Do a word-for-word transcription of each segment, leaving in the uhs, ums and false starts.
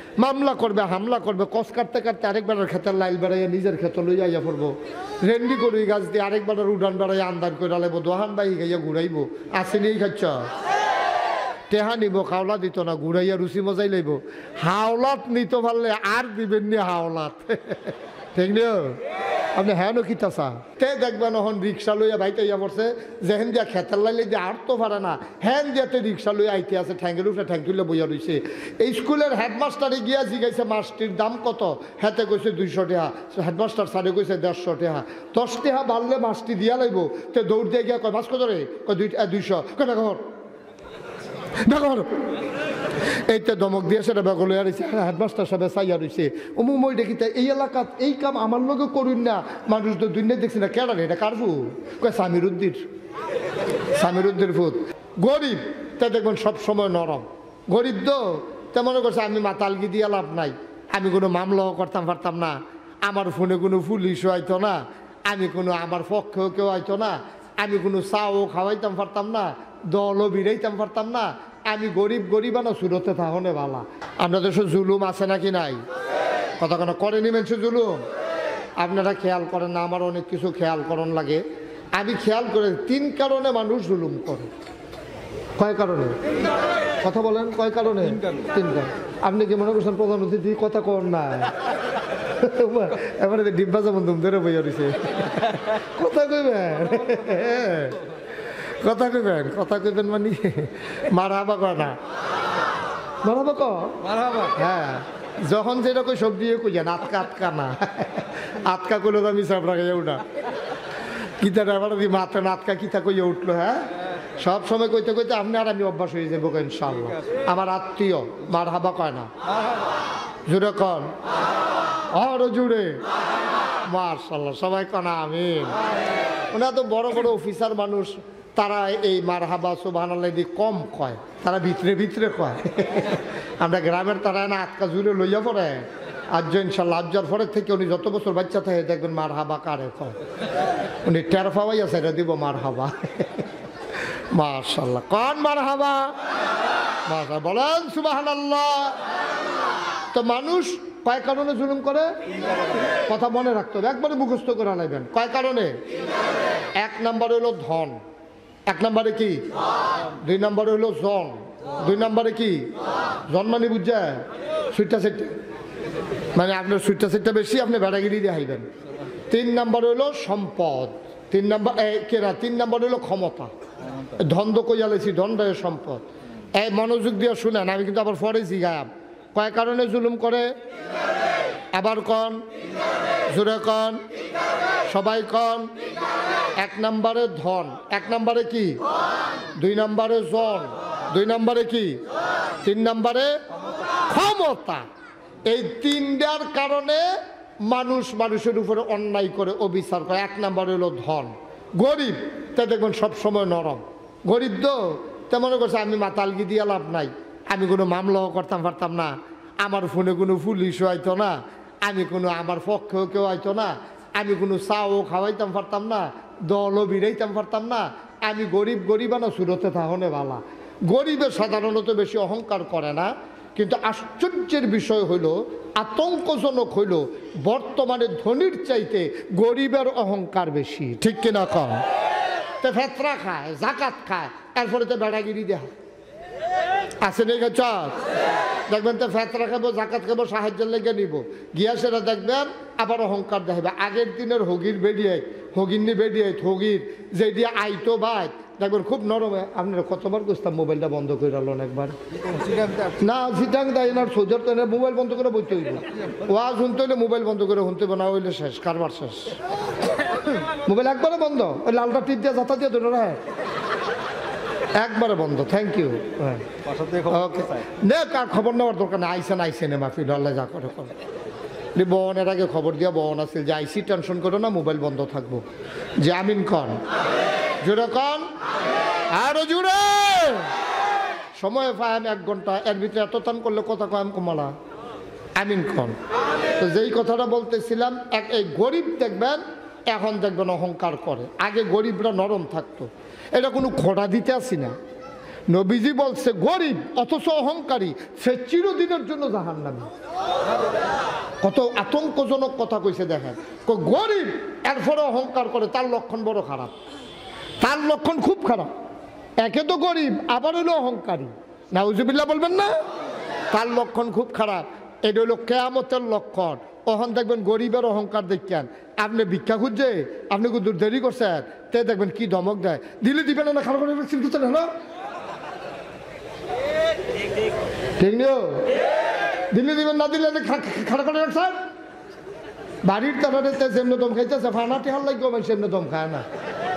মামলা করবে, হামলা করবে, কস কাটতে কাটতে আরেকবারের ক্ষেতের লাইল বেড়াইয়া নিজের ক্ষেত লইয়া আইয়া পড়বো, রেন্ডি করুই গাছ দিয়ে আরেকবারের উডান বেড়াইয়া আন্দার করে আলাইব, দোহান বাই গাইয়া ঘুরাইব। আসেনি খাচ্ছ টেহা নিব, খাওলা দিত না, ঘুরাইয়া রুচি মজাই লইব। হাওলাত নিতে পারলে আর দিবেন নি হাওলাত, ঠিক নিও আপনি হ্যাঁ নো কিতা চা তে দেখবেন এখন রিক্সা লইয়া ভাইতে ইয়া পড়ছে, যেহেন দিয়া খেতার লাইলে দিয়ে আর তো পারে না, হ্যান দিয়াতে রিক্সা লইয়া আইতে আছে, ঠ্যাঙ্গের উপরে ঠ্যাং তুলে বইয়া রয়েছে। এই স্কুলের হেডমাস্টারে গিয়া জিগাইছে মাছটির দাম কত, হাতে কইছে দুইশো টাকা, হেডমাস্টার স্যারে কইছে দেড়শো টাকা। দশ টাকা বাড়লে মাছটি দিয়া লাগব, তো দৌড় দিয়ে গিয়া কয় মাছ কত রে, কয় দুই দুইশো, কয় না ঘর দেখো এইতে ধমক দিয়ে সেটা বেগল রয়েছে। হেডমাস্টার সাহেব চাইয়া রয়েছে, অমুক মই দেখি এই এলাকাত এই কাম আমার লোকে করুন না, মানুষ তো দুনিয়া দেখছি না, কেন এটা কারবু, কয় সামির উদ্দির, সামির উদ্দির ফুট। গরিব তা দেখবেন সবসময় নরম, গরিব তো তা মনে করছে আমি মাতালগি দিয়ে লাভ নাই, আমি কোনো মামলাও করতাম পারতাম না, আমার ফোনে কোনো পুলিশও আইতো না, আমি কোনো আমার পক্ষেও কেউ আইতো না, আমি কোনো চাও খাওয়াইতাম পারতাম না, দলও বিড়াইতাম পারতাম না, আমি গরিব গরিবানা সুরতে থাকনে ভালা। আপনাদের দেশে জুলুম আছে নাকি নাই, কথা কেন করেনি মানুষ জুলুম, আপনারা খেয়াল করেন না, আমার অনেক কিছু খেয়াল করন লাগে। আমি খেয়াল করে তিন কারণে মানুষ জুলুম করে। কয় কারণে কথা বলেন, কয় কারণে? তিন কারণ। আপনি কি মনে করছেন প্রধান অতিথি কথা কর না, এবারে ডিব্বা যেমন ধুম ধরে বইয়া দিছে, কথা কইবেন কথা কইবেন কথা কইবেন মানে মারহাবা কয় না, মারহাবা ক মারহাবা, হ্যাঁ যখন যেটা কই সব দিয়ে কই যান, আটকা আটকা না, আটকা করলে তো আমি সব রাখাইয়া উঠা কিতা এবার দি মাত্র আটকা কিতা কইয়া উঠলো। হ্যাঁ সব সময় কইতে কইতে আপনি আর আমি অভ্যাস হয়ে যাবো ইনশাআল্লাহ। আমার আত্মীয় মারহাবা কয় না, জুড়ে কন আরো জুড়ে মাশাআল্লাহ, সবাই কনা আমিন। ওনারা তো বড় বড় অফিসার মানুষ, তারা এই মারহাবা সুবহানাল্লাহ দি কম কয়, তারা ভিতরে ভিতরে কয়। আমরা গ্রামের তারা না আটকা জুড়ে লইয়া পড়ে, আজ ইনশাল্লাহ আজ্জার পরের থেকে উনি যত বছর বাচ্চা থাকে দেখবেন মারহাবা কারে কয়, উনি টের পাওয়াই আছে এটা দিব মারহাবা। মাশাআল্লাহ কোন মারহাবা, মাশাআল্লাহ বলেন সুবহানাল্লাহ। তো মানুষ কয় কারণে জুলুম করে, কথা মনে রাখতে হবে, একবারে মুখস্থ করে আনাইবেন। কয় কারণে? এক নম্বরে হলো ধন, এক নম্বরে কি, দুই নম্বরে হলো জন, দুই নম্বরে কি জন মানে বুঝছে সুইটা সেটটা, মানে আপনার সুইটা সেটটা বেশি, আপনি বেড়াগিরি দিয়ে হাইবেন। তিন নম্বর হলো সম্পদ, তিন নম্বর কেরা, তিন নম্বর হলো ক্ষমতা, ধন্দ কইয়ালেছি ধন্ডের সম্পদ। এই মনোযোগ দিয়ে শুনেন, আমি কিন্তু আবার ফরেছি গায়াব। কয় কারণে জুলুম করে, আবার কন জোরে কন সবাই কন। এক নম্বরে ধন, এক নম্বরে কি, দুই নম্বরে জন, দুই নম্বরে কি, তিন নম্বরে ক্ষমতা। এই তিনটার কারণে মানুষ মানুষের উপরে অন্যায় করে, অবিচার করে। এক নম্বরে হলো ধন। গরিব তা দেখবেন সবসময় নরম, গরিব তো তা মনে করছে আমি মাতালগি দিয়ে লাভ নাই, আমি কোনো মামলাও করতাম পারতাম না, আমার ফোনে কোনো পুলিশও আইতো না, আমি কোনো আমার পক্ষেও কেউ আইতো না, আমি কোনো চাও খাওয়াইতাম পারতাম না, দলও বিড়াইতাম পারতাম না, আমি গরিব গরিবানা সুরতে থাকনে ভালা। গরিবের সাধারণত বেশি অহংকার করে না, কিন্তু আশ্চর্যের বিষয় হইল, আতঙ্কজনক হইল, বর্তমানে ধনীর চাইতে গরিবের অহংকার বেশি, ঠিক কিনা কম। তো ফেতরা খায়, জাকাত খায়, এরপরে তো বেড়াগিরি দেয় আছে নেই চক, দেখবেন তো ফেতরা খাবো, জাকাত খাবো, সাহায্যের লেগে নিব, গিয়া সেটা দেখবেন আবার অহংকার দেখাবে। আগের দিনের হগির বেরিয়ে হগিন্নি বেরিয়ে হগির যে দিয়ে আইতো ভাই দেখবেন খুব নরম। আপনারা কতবার করতাম মোবাইলটা বন্ধ করে আলোন একবার না, সিটাং দেয় না, সোজার তো মোবাইল বন্ধ করে বইতে হইব, ওয়াজ শুনতে হইলে মোবাইল বন্ধ করে শুনতে না হইলে শেষ, কারবার শেষ। মোবাইল একবারে বন্ধ, ওই লালটা টিপ দিয়ে যাতা দিয়ে ধরে রাখ, একবারে বন্ধ। Thank you. কার খবর নেওয়ার দরকার নেই, আইসেন আইসেন মাহফিল আল্লাহ যা করে করে। বনের আগে খবর দিয়া বন আছিল যে আইসি টেনশন করো না, মোবাইল বন্ধ থাকবো। যে আমিন কন জুড়ে কন আরো জুড়ে। সময় পাই আমি এক ঘন্টা, এর ভিতরে এত টান করলে কথা কয় আমি কমালা আমিন কন। তো যেই কথাটা বলতেছিলাম, এক এই গরিব দেখবেন এখন দেখবেন অহংকার করে, আগে গরিবরা নরম থাকতো। এটা কোনো খোঁড়া দিতে আসি না, নবীজি বলছে গরিব অথচ অহংকারী সে চিরদিনের জন্য জাহান্নামী। কত আতঙ্কজনক কথা কইছে দেখেন। গরিব এরপরে অহংকার করে, তার লক্ষণ বড় খারাপ, তার লক্ষণ খুব খারাপ। একে তো গরিব আবার হলো অহংকারী, নাউজুবিল্লাহ বলবেন না? তার লক্ষণ খুব খারাপ। এটা হলো কিয়ামতের লক্ষণ। ওখান দেখবেন গরিবের অহংকার দেখেন, আপনি ভিক্ষা খুঁজছে, আপনি দূর দেরি করছেন, তে দেখবেন কি ধমক দেয়, দিলে দিবেন না খারাপ করে রাখছেন কিছু হলো ঠিক নিও, দিলে দিবেন না দিলে খারাপ করে রাখছেন। বাড়ির তারারে যেমনি দম খাইতেছে ফানাটি হাল লাগবে, সেমনি দম খায় না,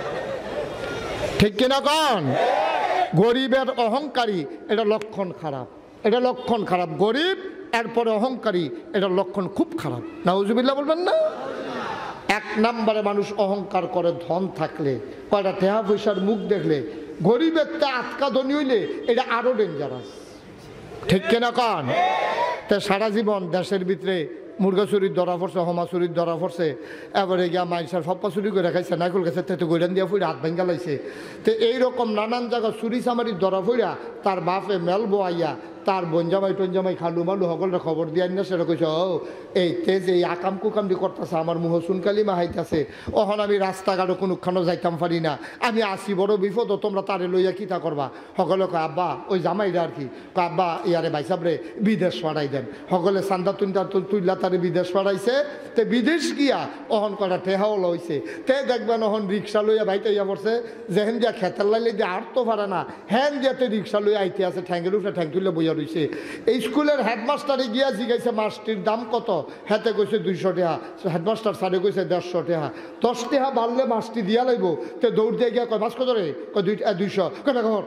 ঠিক কিনা কন? গরিবের অহংকারী এটা লক্ষণ খারাপ, এটা লক্ষণ খারাপ। গরিব এরপরে অহংকারী এটা লক্ষণ খুব খারাপ, নাউজুবিল্লাহ বলবেন না? এক নম্বরে মানুষ অহংকার করে ধন থাকলে, কয়টা টেহা পয়সার মুখ দেখলে। গরিবের তা আটকা ধনী হইলে এটা আরো ডেঞ্জারাস, ঠিক কিনা কন? তা সারা জীবন দেশের ভিতরে মুরগা চুরির ধরা পড়ছে, হমা চুরির ধরা পড়ছে, এবারে গিয়া মাইসার ফপ্পা চুরি করে খাইছে, নাইকুল গেছে তেতো গৈরান দিয়া ফুড়ে হাত ভেঙ্গা লাইছে। তো এইরকম নানান জায়গা চুরি চামারির ধরা ফুড়া তার বাপে মেলবো আইয়া তার বনজামাই টনজামাই খালু মালু সকলটা খবর দিয়ে না, সেটা কইছে ও এই তেজ এই আকাম কুকামটি করতেছে, আমার মুহ চুনকালি মাহাইতেছে, অহন আমি রাস্তাঘাটও কোনোখানো যাইতাম পারি না, আমি আসি বড় বিপদ, তোমরা তারে লইয়া কিতা করবা? সকলে কয় আব্বা ওই জামাইরা আর কি, কয় আব্বা ইয়ারে ভাইসাবরে বিদেশ পাঠাই দেন। সকলে চান্দা তুন্দা তুইলা তারে বিদেশ পাঠাইছে। তে বিদেশ গিয়া অহন কটা টেহাও লইছে। তে দেখবেন অহন রিক্সা লইয়া ভাইতে ইয়া পড়ছে, যেহেন দিয়া খেতের লাইলে দিয়ে আর তো পারে না, হ্যান দিয়াতে রিক্সা লইয়া আইতে আছে, ঠ্যাঙ্গের উপরে ঠ্যাং তুলে বইয়া রয়েছে। এই স্কুলের হেডমাস্টারে গিয়া জিগাইছে মাস্টির দাম কত, হাতে কইছে দুইশো টাকা, হেডমাস্টার স্যারে কইছে দেড়শো টাকা। দশ টাকা বাড়লে মাস্টি দিয়া লাগবো। তো দৌড় দিয়ে গিয়া কয় মাস কত রে, কয় দুই দুইশো, কয় বেগর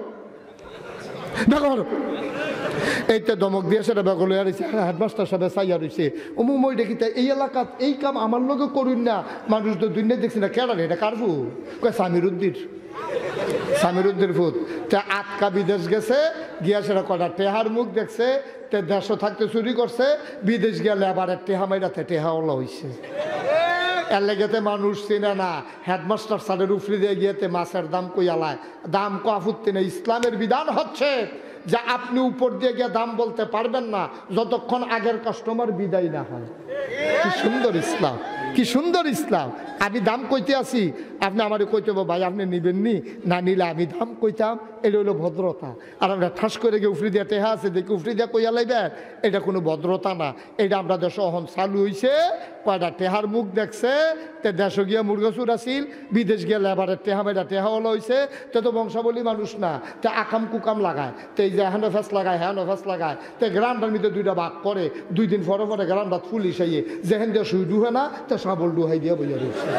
বেগর এইটা দমক দিয়ে সেটা বেগল রয়েছে। হেডমাস্টার সাহেব চাইয়া রয়েছে, অমু মই দেখি এই এলাকাত এই কাম আমার লোকে করুন না, মানুষ তো দুই দেখছি না, কেন এটা কারবু? কয় সামির উদ্দির, সামির উদ্দির ফুত। তা আটকা বিদেশ গেছে, গিয়া সেটা কটা টেহার মুখ দেখছে, তে দেশও থাকতে চুরি করছে, বিদেশ গেলে আবার টেহা মাইরাতে টেহা ওলা হয়েছে। এর লেগেতে মানুষ চিনে না, হেডমাস্টার স্যারের উফরি দিয়ে গিয়েতে মাছের দাম কইয়ালায়, দাম কাফুত্তি না। ইসলামের বিধান হচ্ছে যে আপনি উপর দিয়ে গিয়ে দাম বলতে পারবেন না যতক্ষণ আগের কাস্টমার বিদায় না হয়। কি সুন্দর ইসলাম, কি সুন্দর ইসলাম। আমি দাম কইতে আসি, আপনি আমার কইতে হবো ভাই আপনি নিবেন নি, না নিলে আমি দাম কইতাম, এটা হলো ভদ্রতা। আর আমরা ঠাস করে গিয়ে উফরি দিয়ে টেহা আছে দেখি উফরি দিয়ে কইয়া লাইবেন, এটা কোনো ভদ্রতা না। এটা আমরা দেশ অহন চালু হয়েছে, কয়টা টেহার মুখ দেখছে, তে দেশে গিয়া মুরগা চুর আসিল, বিদেশ গিয়ে লেবারের টেহা মেয়েটা টেহা হলো হয়েছে। তে তো বংশাবলী মানুষ না, তে আকাম কুকাম লাগায়, তে এই যে হ্যান্ড ফেস লাগায়, হ্যান্ড ফেস লাগায়, তে গ্রামটার মধ্যে দুইটা ভাগ করে, দুই দিন পরে পরে গ্রামটা পুলিশ আইয়ে যেখান দিয়ে সুই ডুহে না, তে সাবল ডুহাই দিয়ে বইয়া রয়েছে,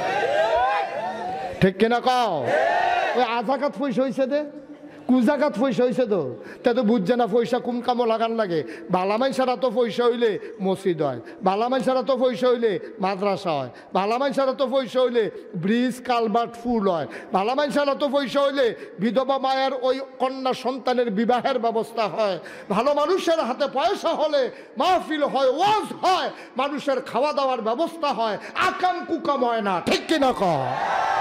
ঠিক কিনা কও? ওই আজাকাত পয়সা হয়েছে দে, কুজাকাত পয়সা হয়েছে তো, তে তো বুঝছে না পয়সা কোন কামো লাগান লাগে। বালামাই ছাড়া তো পয়সা হইলে মসজিদ হয়, বালামাই ছাড়া তো পয়সা হইলে মাদ্রাসা হয়, বালামাই ছাড়া তো পয়সা হইলে ব্রিজ কালভার্ট ফুল হয়, বালামাই ছাড়া তো পয়সা হইলে বিধবা মায়ের ওই কন্যা সন্তানের বিবাহের ব্যবস্থা হয়, ভালো মানুষের হাতে পয়সা হলে মাহফিল হয়, ওয়াজ হয়, মানুষের খাওয়া দাওয়ার ব্যবস্থা হয়, আকাম কুকাম হয় না, ঠিক কিনা কও?